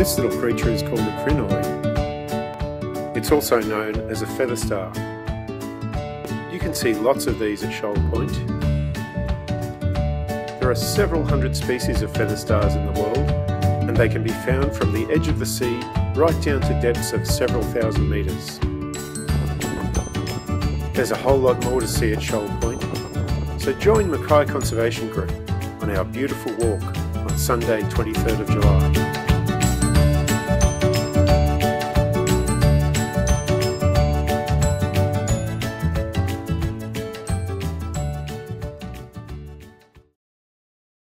This little creature is called a crinoid. It's also known as a feather star. You can see lots of these at Shoal Point. There are several hundred species of feather stars in the world, and they can be found from the edge of the sea right down to depths of several thousand metres. There's a whole lot more to see at Shoal Point, so join Mackay Conservation Group on our beautiful walk on Sunday 23rd of July.